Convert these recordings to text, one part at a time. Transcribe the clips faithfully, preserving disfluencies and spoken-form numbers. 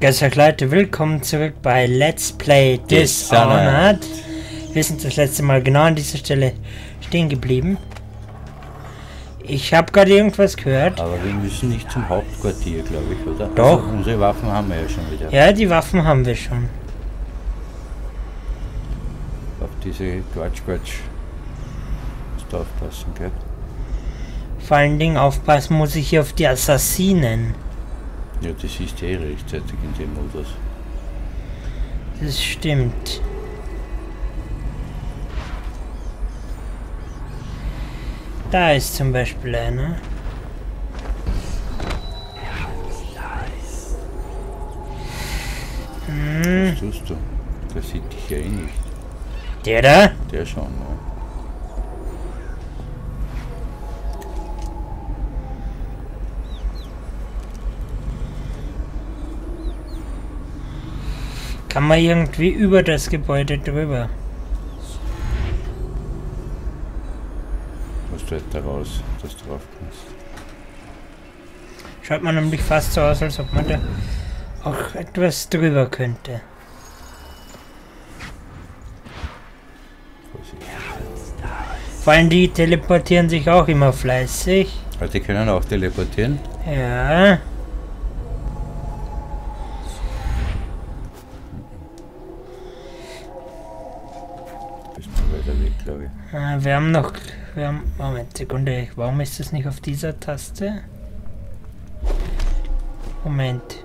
Grüß euch Leute, willkommen zurück bei Let's Play Dishonored. Wir sind das letzte Mal genau an dieser Stelle stehen geblieben. Ich habe gerade irgendwas gehört. Aber wir müssen nicht zum Hauptquartier, glaube ich, oder? Doch. Also unsere Waffen haben wir ja schon wieder. Ja, die Waffen haben wir schon. Auf diese Quatsch-Quatsch musst du aufpassen, gell? Vor allen Dingen aufpassen muss ich hier auf die Assassinen. Ja, das ist eh rechtzeitig in dem Modus. Das stimmt. Da ist zum Beispiel einer. Hm. Was tust du? Der sieht dich ja eh nicht. Der da? Der schon, ja. Kann man irgendwie über das Gebäude drüber? Musst du halt da raus, dass du drauf kommst. Schaut man nämlich fast so aus, als ob man da auch etwas drüber könnte. Vorsicht. Vor allem die teleportieren sich auch immer fleißig. Also die können auch teleportieren. Ja. Bist du weiter weg, glaube ich. Äh, wir haben noch... Wir haben, Moment, Sekunde. Warum ist das nicht auf dieser Taste? Moment.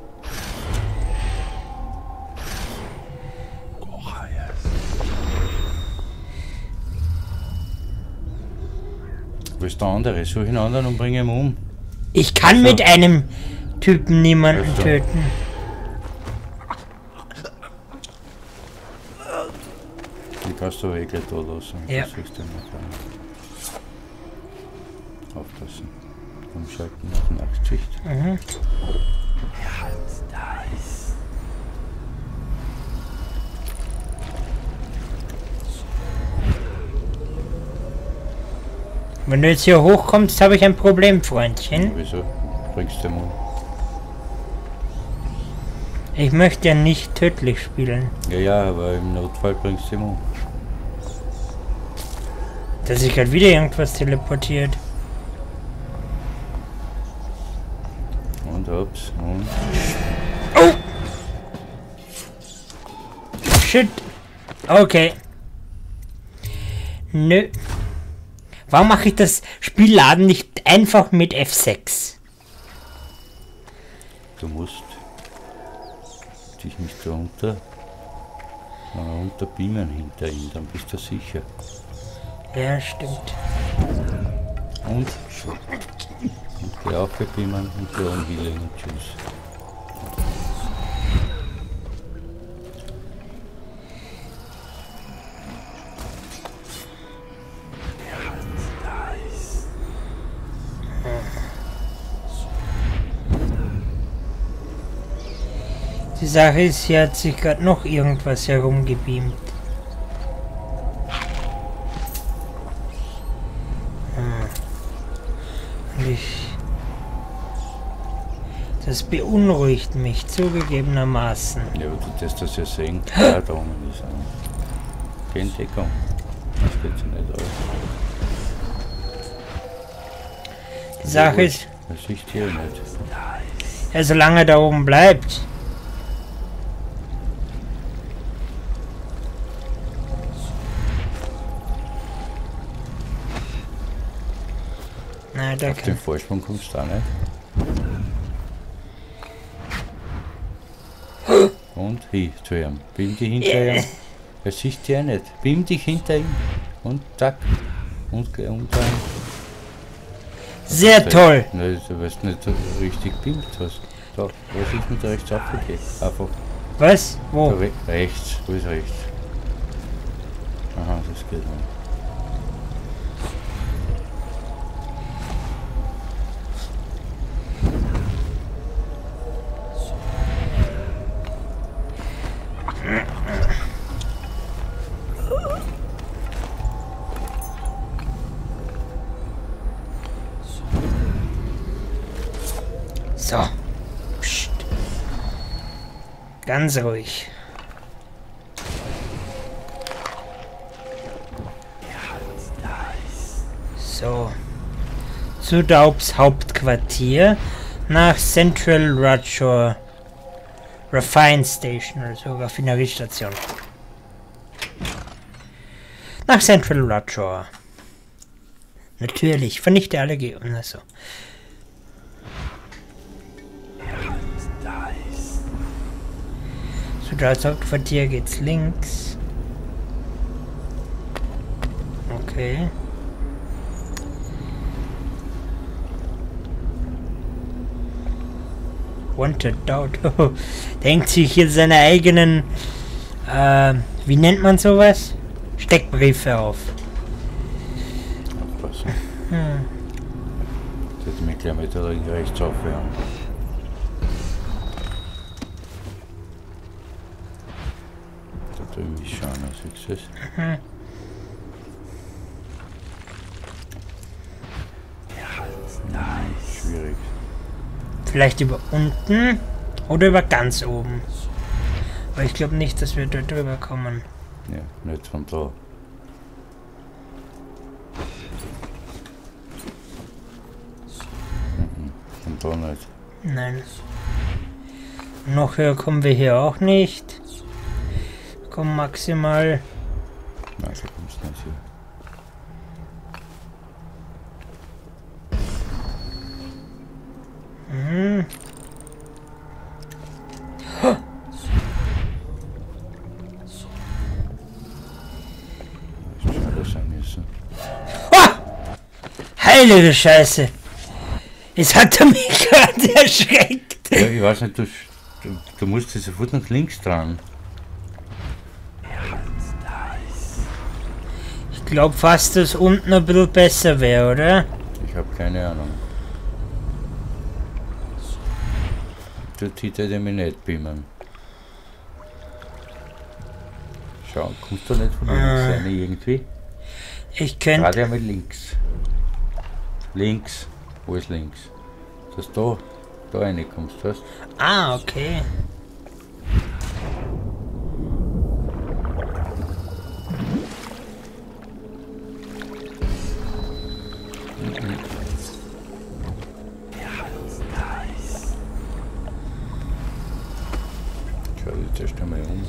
Wo ist der andere? Such einen anderen und bring ihn um. Ich kann So. mit einem Typen niemanden Also. töten. Die kannst du wirklich da lassen. Ja. Das siehst du nicht an. Aufpassen. Umschalten auf Nachtsicht. Mhm. Wenn du jetzt hier hochkommst, habe ich ein Problem, Freundchen. Wieso? Bringst du ihn um? Ich möchte ja nicht tödlich spielen. Ja, ja, aber im Notfall bringst du ihn um. Dass sich halt wieder irgendwas teleportiert. Und ups, und. Oh! Shit! Okay. Nö. Warum mache ich das Spielladen nicht einfach mit F sechs? Du musst dich nicht da unter, sondern unter beamen hinter ihm, dann bist du sicher. Ja, stimmt. Und, und geh aufbeamen und geh umhealen und tschüss. Die Sache ist, hier hat sich gerade noch irgendwas herumgebeamt. Hm. Und ich... Das beunruhigt mich zugegebenermaßen. Ja, aber du darfst das ja sehen. Ja, da oben ist einer. Geh in Deckung. Das geht so nicht aus. Die Sache ist, Das siehst du hier nicht. ja, solange er da oben bleibt. Na, da Auf den kann... Vorsprung kommst du auch nicht. Und hin zu ihm. Beam dich hinter ihm. Er sieht dich ja nicht. Beam dich hinter ihm. Und zack. Und geh unter ihm. Sehr toll! Nein, du weißt nicht, dass du richtig beamt hast. Da, was ist mit rechts abgegeben? Einfach. Was? Wo? Da re rechts. Wo ist rechts? Aha, das geht nicht. So. Psst. Ganz ruhig. So. Zu Daubs Hauptquartier nach Central Rudshore Refine Station, also Raffineriestation. Nach Central Rudshore. Natürlich, vernichte alle Gegner. Also. Zu Daubs Hauptquartier geht's links. Okay. Wanted Doubt. Denkt sich hier seine eigenen, äh, wie nennt man sowas? Steckbriefe auf. Aufpassen. Hm. Das hätte mich gleich mit der Ring rechts aufhören. Da drüben ist schon einer, siehst du es? Mhm. Schwierig. Vielleicht über unten oder über ganz oben. Aber ich glaube nicht, dass wir dort drüber kommen. Ja, nicht von da. Mhm, von da nicht. Nein. Noch höher kommen wir hier auch nicht. Wir kommen maximal. Nein, da kommst du nicht hier. Mhm. Ah! Heilige Scheiße! Jetzt hat er mich gerade erschreckt. Ja, ich weiß nicht, du, du, du musst sofort nach links dran. Ich glaube fast, dass unten ein bisschen besser wäre, oder? Ich habe keine Ahnung. Dort hätte er mich nicht beamen. Schau, kommst du nicht von links Ah. rein irgendwie? Ich könnte. Gerade einmal links. Links. Wo ist links? Dass du da reinkommst, weißt du? Ah, okay. Schau jetzt erst einmal um.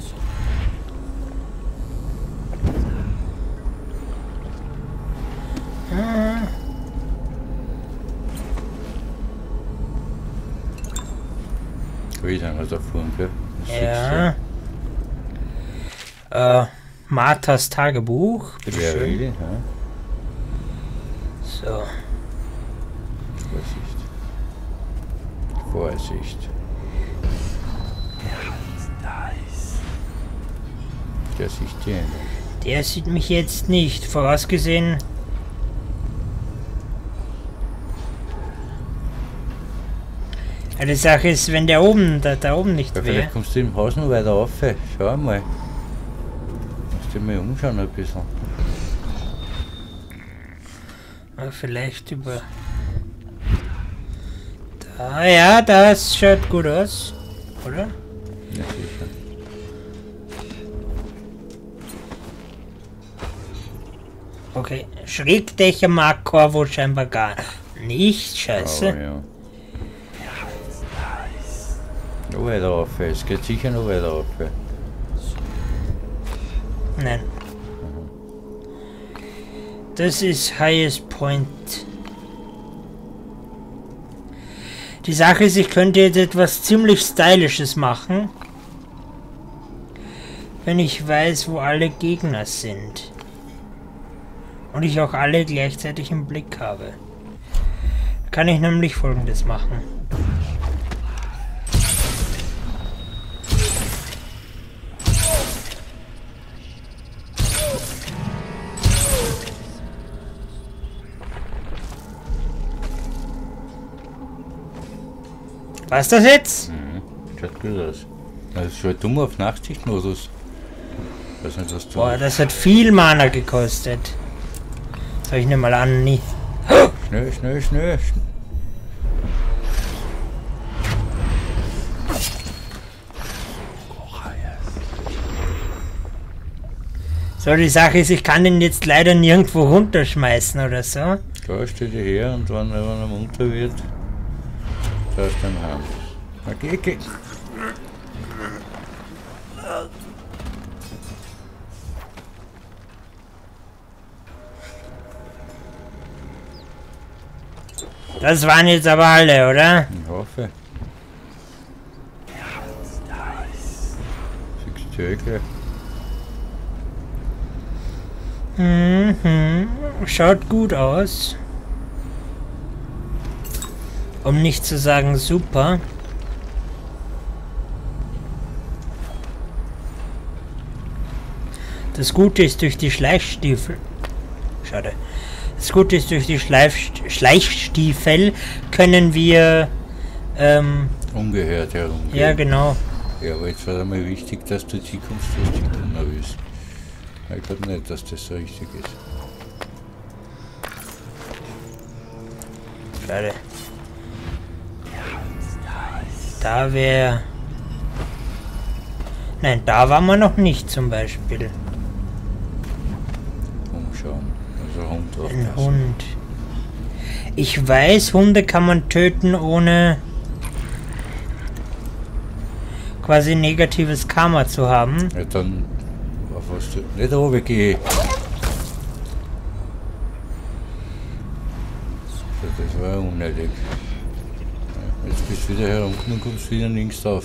Ah. Wie ist einer da vorne, gell? Das Ja. Äh, Marthas Tagebuch. siehst du. Wer Bitteschön. will, ja? So. Vorsicht. Vorsicht. Der sieht die nicht. Der sieht mich jetzt nicht. Vorausgesehen. Ja, die Sache ist, wenn der oben, da, da oben nicht Ja, wäre. vielleicht kommst du im Haus noch weiter rauf. Schau mal. Musst du mal umschauen ein bisschen. Ja, vielleicht über. Da, ja, das schaut gut aus. Oder? Ja, sicher. Okay. Schrägdächer mag Corvo scheinbar gar nicht. Scheiße. Aber ja. Noch weiter rauf. Es geht sicher noch weiter rauf. Nein. Das ist Highest Point. Die Sache ist, ich könnte jetzt etwas ziemlich Stylisches machen, wenn ich weiß, wo alle Gegner sind. Und ich auch alle gleichzeitig im Blick habe. Kann ich nämlich Folgendes machen. Was ist das jetzt? Mhm. Schaut gut aus. Das ist schon dumm auf Nachtsichtmodus. Weiß nicht, was du. Boah, das hat viel Mana gekostet. Soll ich nicht mal an, nie. Schnell, schnell, schnell. So, die Sache ist, ich kann den jetzt leider nirgendwo runterschmeißen oder so. Da steht er her und wenn er, wenn er munter wird, da ist dann heim. Okay, okay. Das waren jetzt aber alle, oder? Ich hoffe. Sechs Zöge. Mhm. Schaut gut aus. Um nicht zu sagen super. Das Gute ist durch die Schleichstiefel. Schade. Das Gute ist durch die Schleif Schleichstiefel können wir ähm, ungehört herumgehen. Ja, genau. Ja, aber jetzt war einmal wichtig, dass du die kommst, was die tun willst. Ich glaube nicht, dass das so richtig ist. Schade. Da wäre... Nein, da waren wir noch nicht zum Beispiel. Umschauen. Also Hund drauf. Ein Hund. Ich weiß, Hunde kann man töten ohne quasi negatives Karma zu haben. Ja, dann auf was du nicht runtergehen. Das war unnötig. Jetzt bist du wieder herunten und kommst wieder links rauf.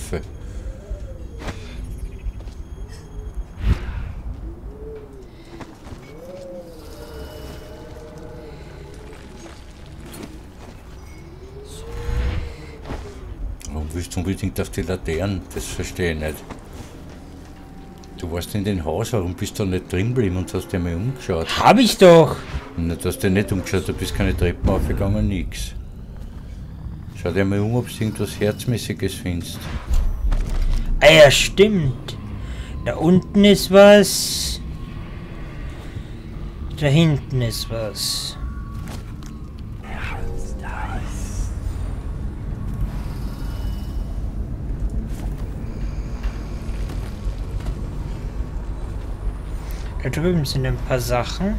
Warum willst du unbedingt auf die Laternen? Das verstehe ich nicht. Du warst in den Haus, warum bist du nicht drin geblieben und hast dir mal umgeschaut? Hab ich doch! Und du hast dir nicht umgeschaut, du bist keine Treppen aufgegangen, nix. Schau dir mal um, ob du irgendwas Herzmäßiges findest. Ah ja, stimmt. Da unten ist was. Da hinten ist was. Da drüben sind ein paar Sachen.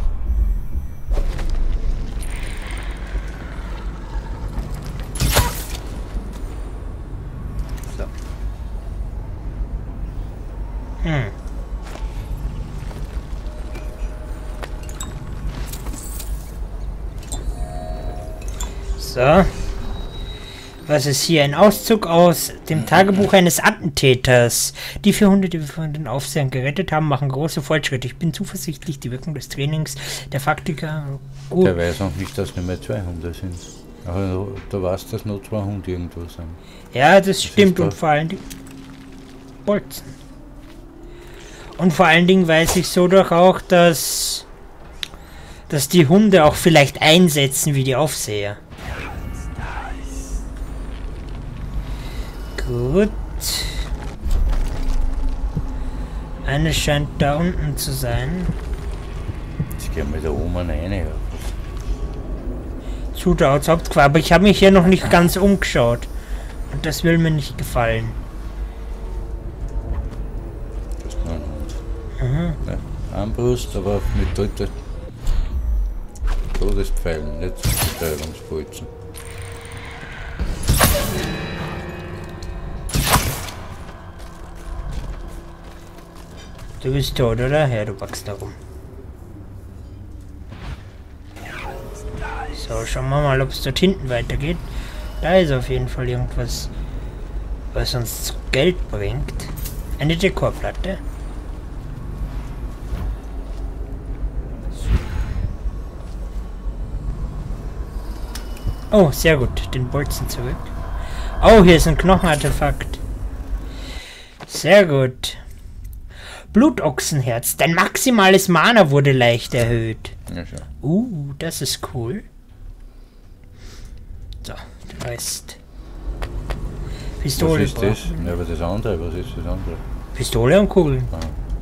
So. Hm. So. Was ist hier? Ein Auszug aus dem Tagebuch eines Attentäters. Die vier Hunde, die wir von den Aufsehern gerettet haben, machen große Fortschritte. Ich bin zuversichtlich, die Wirkung des Trainings der Faktiker... Gut. Der weiß noch nicht, dass nicht mehr zwei Hunde sind. Aber da weißt du, dass noch zwei Hunde irgendwo sind. Ja, das Was stimmt. Und vor allem die Bolzen. Und vor allen Dingen weiß ich so doch auch, dass... dass die Hunde auch vielleicht einsetzen wie die Aufseher. Gut. Eine scheint da unten zu sein. Jetzt gehen wir da oben rein. Ja. Shootouts Hauptquartier, aber ich habe mich hier noch nicht ganz umgeschaut. Und das will mir nicht gefallen. Das ist nur ein Hund. Mhm. Ja, Armbrust, aber mit Tote Todespfeilen, nicht Betäubungsbolzen. Du bist tot, oder? Ja, du wachst da rum. So, schauen wir mal, ob es dort hinten weitergeht. Da ist auf jeden Fall irgendwas, was uns Geld bringt. Eine Dekorplatte. Oh, sehr gut. Den Bolzen zurück. Oh, hier ist ein Knochenartefakt. Sehr gut. Blutochsenherz. Dein maximales Mana wurde leicht erhöht. Ja, schon. Uh, das ist cool. So, der Rest. Pistole. Was ist das? Ja, aber das andere, was ist das andere? Pistole und Kugeln. Ah.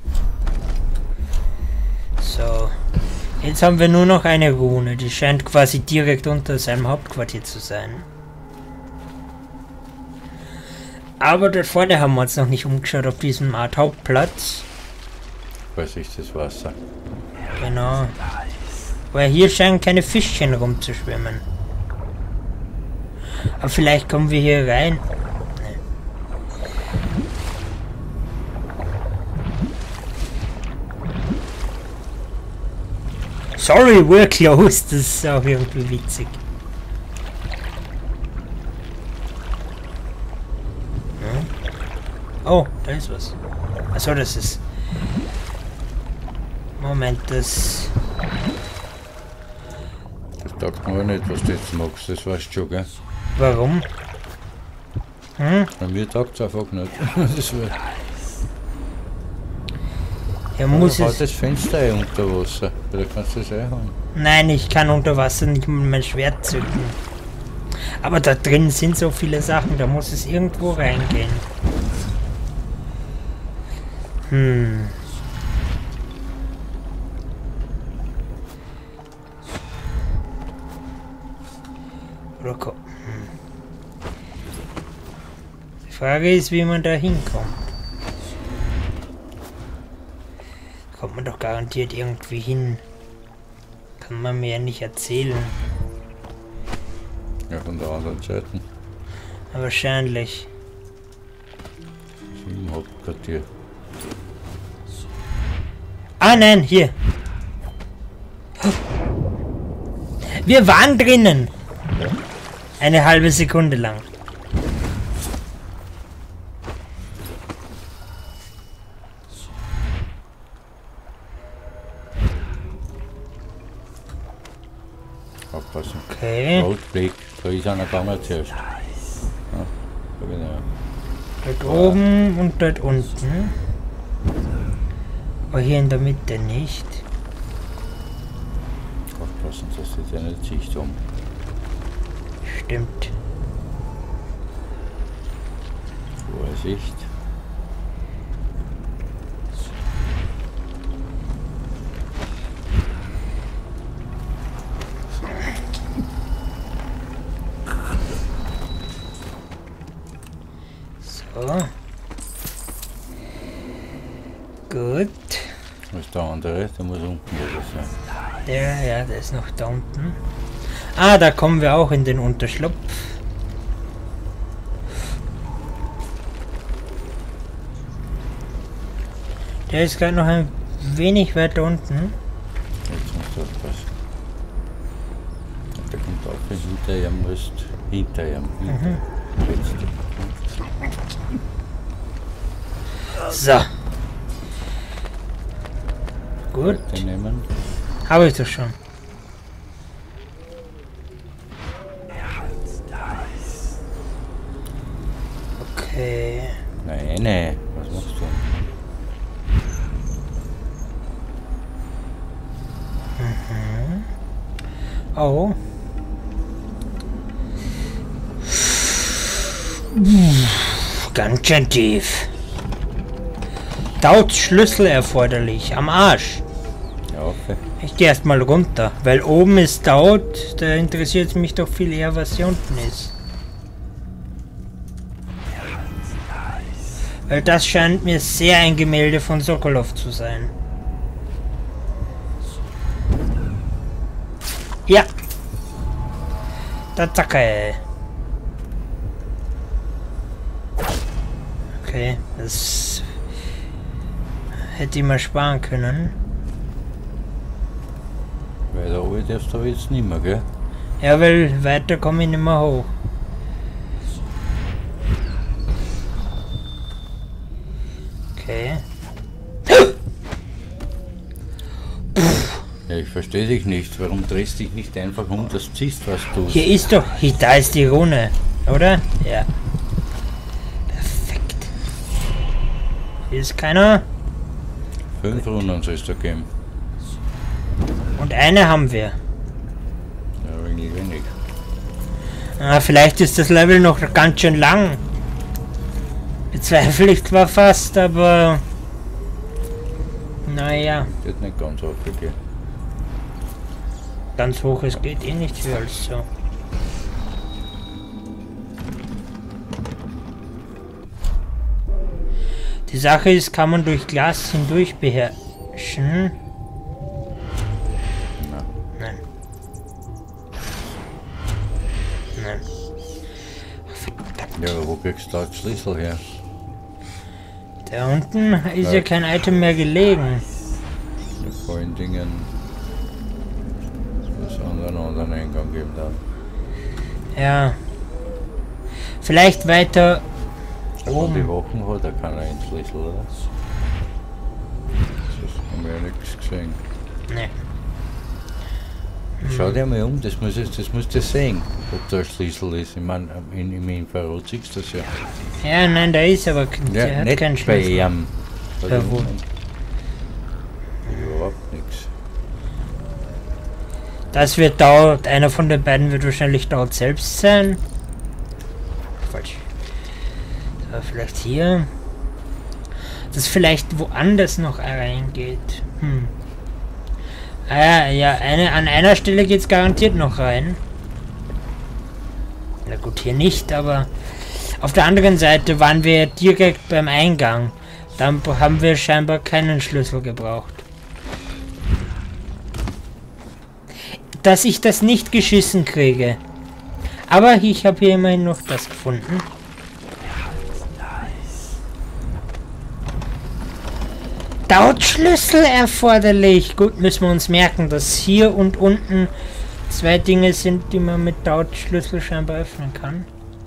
So. Jetzt haben wir nur noch eine Rune. Die scheint quasi direkt unter seinem Hauptquartier zu sein. Aber dort vorne haben wir uns noch nicht umgeschaut auf diesem Art Hauptplatz. bei sich das Wasser. Genau. Weil hier scheinen keine Fischchen rumzuschwimmen. Aber vielleicht kommen wir hier rein. Nee. Sorry, we're closed. Das ist auch irgendwie witzig. Hm? Oh, da ist was. Achso, das ist... Moment, das... Das taugt mir nicht, was du jetzt magst, das weißt du schon, gell? Warum? Hm? Bei mir taugt es einfach nicht. Das war... Er muss halt es... das Fenster ein unter Wasser, da kannst du das eh haben. Nein, ich kann unter Wasser nicht mal mein Schwert zücken. Aber da drin sind so viele Sachen, da muss es irgendwo reingehen. Hm. Rocco. Hm. Die Frage ist, wie man da hinkommt. Kommt man doch garantiert irgendwie hin. Kann man mir ja nicht erzählen. Ja, von der anderen Seite. Wahrscheinlich. Im Hauptquartier. Ah nein, hier. Wir waren drinnen. Eine halbe Sekunde lang. Aufpassen. Okay. Rotblick, da ist einer gegangen zuerst. Ja, da genau. Dort oben und dort unten. Aber hier in der Mitte nicht. Aufpassen, dass sie ja nicht Sicht haben. Stimmt. Vorsicht. So. Gut. Was ist der andere? Der muss unten wieder sein. Der, ja, der ist noch da unten. Ah, da kommen wir auch in den Unterschlupf. Der ist gerade noch ein wenig weiter unten. Jetzt musst du aufpassen. Der kommt auf, hinter ihm musst. Hinter ihm. Hinter. Mhm. Letzte. So. Gut. Den nehmen. Habe ich doch schon. Okay. Nein, nein. Was machst du? Mhm. Oh. Ganz schön tief. Dauert Schlüssel erforderlich. Am Arsch. Ja, okay. Ich gehe erstmal runter, weil oben ist Daut. Da interessiert es mich doch viel eher, was hier unten ist. Weil das scheint mir sehr ein Gemälde von Sokolov zu sein. Ja. Tatsache. Okay, das hätte ich mal sparen können. Weil da oben darfst du jetzt nicht mehr, gell? Ja, weil weiter komme ich nicht mehr hoch. Okay. Ja, ich verstehe dich nicht. Warum drehst du dich nicht einfach um, dass du siehst, was du tust? Hier ist doch... Hier, da ist die Rune, oder? Ja. Perfekt. Hier ist keiner. Fünf Runden soll es da geben. Und eine haben wir. Ja, wenig, wenig. Ah, vielleicht ist das Level noch ganz schön lang. Bezweifle ich zwar fast, aber... Naja. Geht nicht ganz aufgehen. Ganz hoch, es geht eh nicht höher als so. Die Sache ist, kann man durch Glas hindurch beher Schen. Na. Nein. Nein. Verdammt. Ja, aber wo kriegst du da den Schlüssel her? Da unten ist ja, Ja. kein Item mehr gelegen. Ja, vor allen Dingen es einen anderen Eingang geben darf. Ja. Vielleicht weiter Wenn oben. die Wachen hat, da kann er einen Schlüssel, oder? Das haben wir ja nichts gesehen. Nee. Schau dir mal um, das muss jetzt, das musst du sehen, ob da ein Schlüssel ist. Ich meine, in, im Infrarot siehst du das ja. Ja, nein, da ist aber kein, Ja, der hat nicht keinen bei Schlüssel. ihm. Ja, wo? Überhaupt nichts. Das wird dort, einer von den beiden wird wahrscheinlich dort selbst sein. Falsch. So, vielleicht hier. Das vielleicht woanders noch reingeht. Hm. Ah ja, ja, eine, an einer Stelle geht es garantiert noch rein. Na gut, hier nicht, aber auf der anderen Seite waren wir direkt beim Eingang. Dann haben wir scheinbar keinen Schlüssel gebraucht. Dass ich das nicht geschissen kriege. Aber ich habe hier immerhin noch das gefunden. Dort Schlüssel erforderlich. Gut, müssen wir uns merken, dass hier und unten zwei Dinge sind, die man mit Dort Schlüssel scheinbar öffnen kann.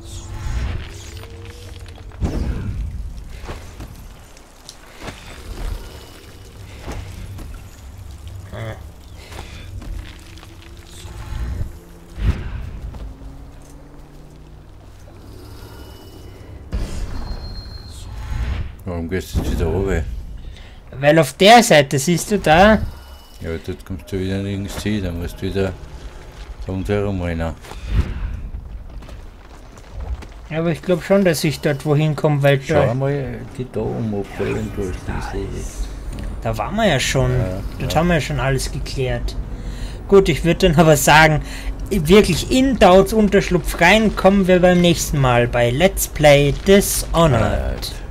Warum gehst du jetzt wieder runter? Weil auf der Seite, siehst du da? Ja, dort kommst du wieder nirgends hin, dann musst du wieder da rundherum rennen. Aber ich glaube schon, dass ich dort wohin komme, weil Schau da, mal, geh da um, ob da irgendwo ein Schlüssel ist. da waren wir ja schon. Ja, Dort ja. haben wir ja schon alles geklärt. Gut, ich würde dann aber sagen, wirklich in Dauts Unterschlupf rein kommen wir beim nächsten Mal bei Let's Play Dishonored.